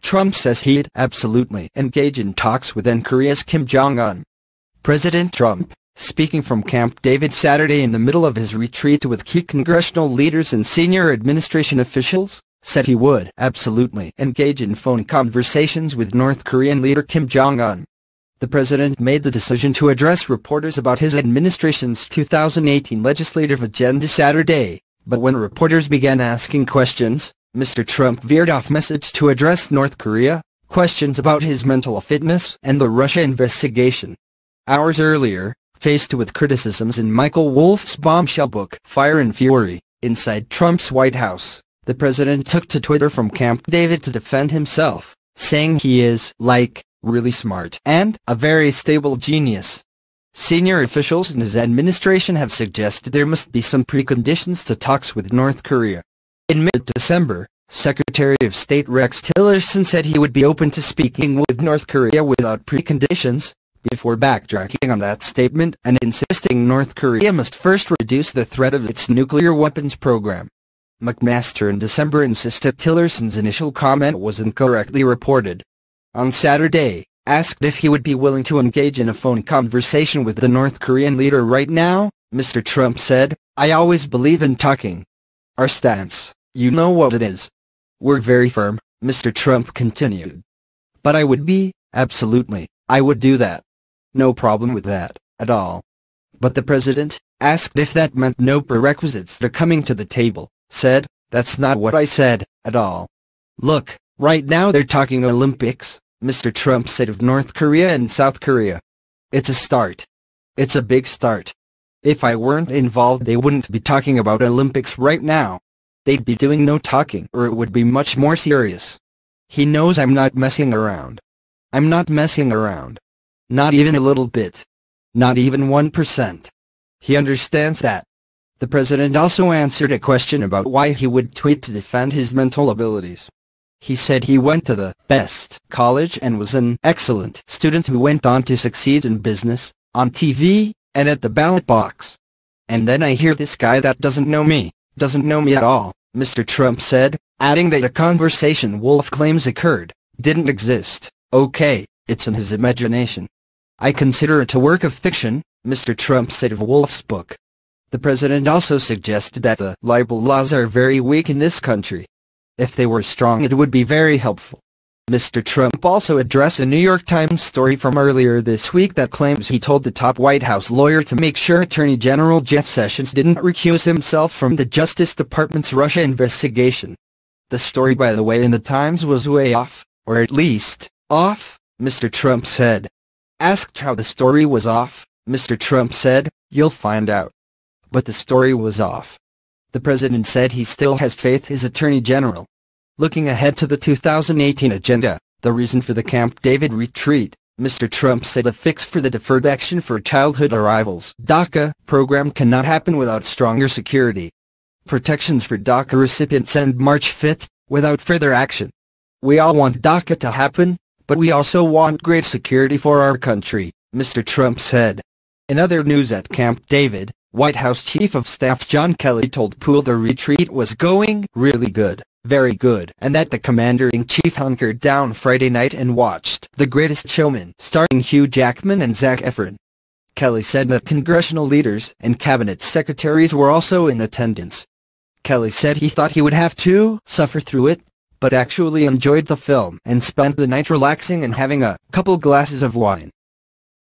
Trump says he'd absolutely engage in talks with Korea's Kim Jong Un. President Trump, speaking from Camp David Saturday in the middle of his retreat with key congressional leaders and senior administration officials, said he would absolutely engage in phone conversations with North Korean leader Kim Jong Un. The president made the decision to address reporters about his administration's 2018 legislative agenda Saturday, but when reporters began asking questions, Mr. Trump veered off message to address North Korea, questions about his mental fitness and the Russia investigation. Hours earlier, faced with criticisms in Michael Wolff's bombshell book Fire and Fury, Inside Trump's White House, the president took to Twitter from Camp David to defend himself, saying he is, like, really smart and a very stable genius. Senior officials in his administration have suggested there must be some preconditions to talks with North Korea. In mid-December, Secretary of State Rex Tillerson said he would be open to speaking with North Korea without preconditions, before backtracking on that statement and insisting North Korea must first reduce the threat of its nuclear weapons program. McMaster in December insisted Tillerson's initial comment was incorrectly reported. On Saturday, asked if he would be willing to engage in a phone conversation with the North Korean leader right now, Mr. Trump said, "I always believe in talking. Our stance, you know what it is. We're very firm," Mr. Trump continued. "But I would be, absolutely, I would do that. No problem with that, at all." But the president, asked if that meant no prerequisites to coming to the table, said, "That's not what I said, at all. Look, right now they're talking Olympics," Mr. Trump said of North Korea and South Korea. "It's a start. It's a big start. If I weren't involved they wouldn't be talking about Olympics right now. They'd be doing no talking or it would be much more serious. He knows I'm not messing around. I'm not messing around. Not even a little bit. Not even 1%. He understands that." The president also answered a question about why he would tweet to defend his mental abilities. He said he went to the best college and was an excellent student who went on to succeed in business, on TV, and at the ballot box. "And then I hear this guy that doesn't know me at all," Mr. Trump said, adding that a conversation Wolff claims occurred, didn't exist. "Okay, it's in his imagination. I consider it a work of fiction," Mr. Trump said of Wolff's book. The president also suggested that the libel laws are very weak in this country. If they were strong it would be very helpful. Mr. Trump also addressed a New York Times story from earlier this week that claims he told the top White House lawyer to make sure Attorney General Jeff Sessions didn't recuse himself from the Justice Department's Russia investigation. The story, by the way, in the Times was way off, or at least, off, Mr. Trump said. Asked how the story was off, Mr. Trump said, "You'll find out." But the story was off. The president said he still has faith in his Attorney General. Looking ahead to the 2018 agenda, the reason for the Camp David retreat, Mr. Trump said the fix for the Deferred Action for Childhood Arrivals (DACA) program cannot happen without stronger security protections for DACA recipients end March 5, without further action. "We all want DACA to happen, but we also want great security for our country," Mr. Trump said. In other news at Camp David, White House Chief of Staff John Kelly told Poole the retreat was going really good, very good, and that the Commander-in-Chief hunkered down Friday night and watched The Greatest Showman starring Hugh Jackman and Zac Efron. Kelly said that congressional leaders and cabinet secretaries were also in attendance. Kelly said he thought he would have to suffer through it, but actually enjoyed the film and spent the night relaxing and having a couple glasses of wine.